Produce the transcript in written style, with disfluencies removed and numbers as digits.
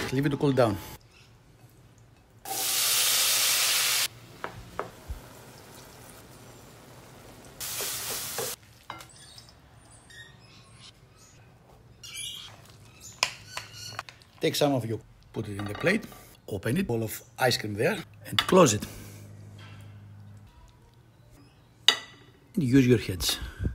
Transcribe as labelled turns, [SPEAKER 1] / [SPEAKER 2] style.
[SPEAKER 1] leave it to cool down. Take some of you, put it in the plate, open it, bowl of ice cream there, and close it. And use your hands.